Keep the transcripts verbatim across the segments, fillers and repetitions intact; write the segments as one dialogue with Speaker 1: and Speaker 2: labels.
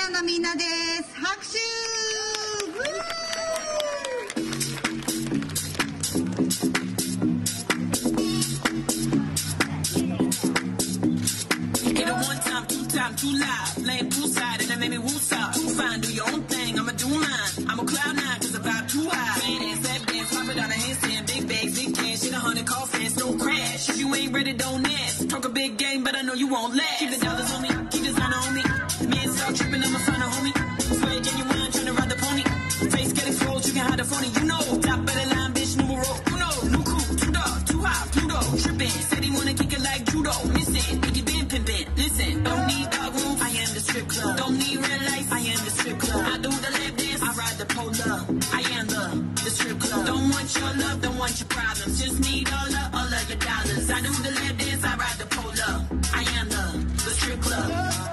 Speaker 1: ンのみんなです。拍手。
Speaker 2: Too loud, laying poolside, and that made me woosah. Too fine, do your own thing, I'ma do mine. I'm a cloud nine, cause the vibe too high. Playing and step dance, pop it on a handstand. Big bags, big cash, hit a hundred call fast, don't crash. If you ain't ready, don't ask. Talk a big game, but I know you won't last. Keep the dollars on me, keep designer on me. Man, start tripping, I'ma find a homie. Swear genuine, tryna ride the pony. Face get exposed, you can hide the phony. You know, top of the line, bitch, numero uno. New crew, two dog, too high, Pluto. Tripping, said he wanna kick it like judo. Missing, think you been pimping. Listen, don't need dog room, I am the strip club. Don't need real life, I am the strip club. I do the lap dance, I ride the pole up. I am the, the strip club. Don't want your love, don't want your problems. Just need all of, all of your dollars. I do the lap dance, I ride the pole up. I am the, the strip club.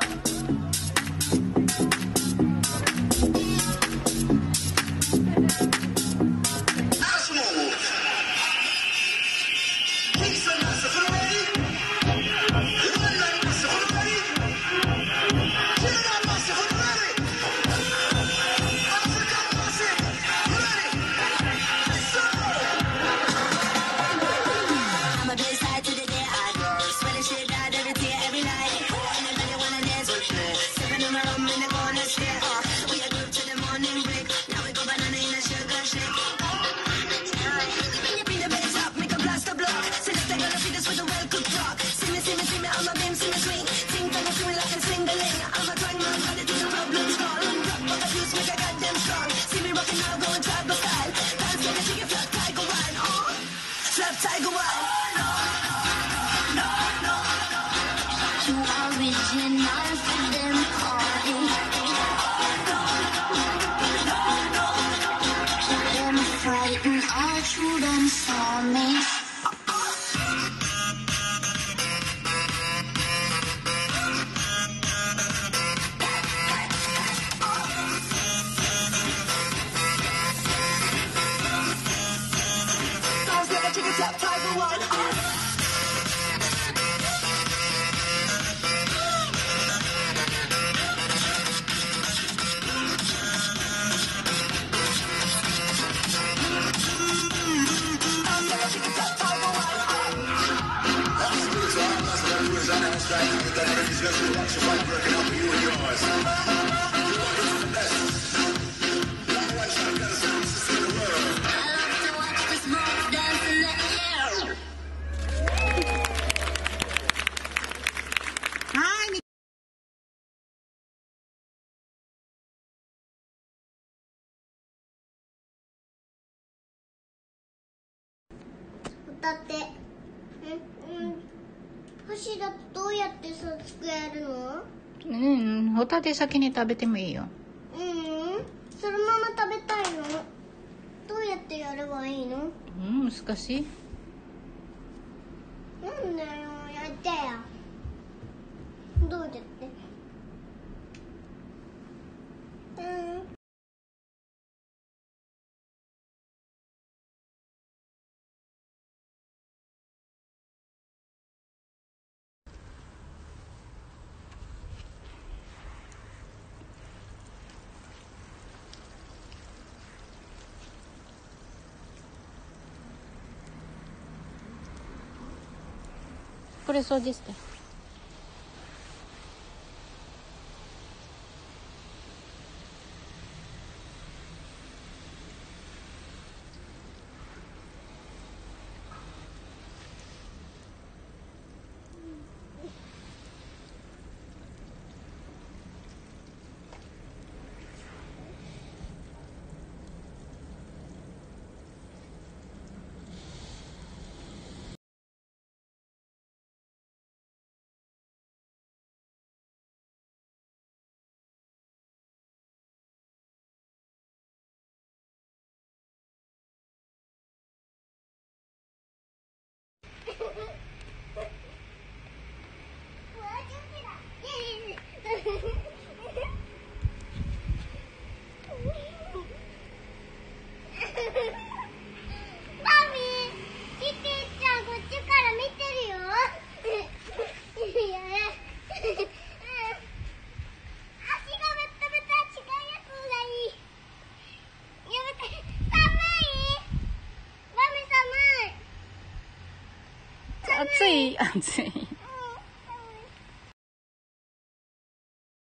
Speaker 3: だって、うん、箸だとどうやってさつくやるの？
Speaker 4: うん、ホタテ先に食べてもいいよ。
Speaker 3: うん、そのまま食べたいの。どうやってやればいいの？
Speaker 4: うん、難しい。
Speaker 3: なんだよ、やってよ。どうやって？うん。
Speaker 4: これ掃除して。 暑い暑い。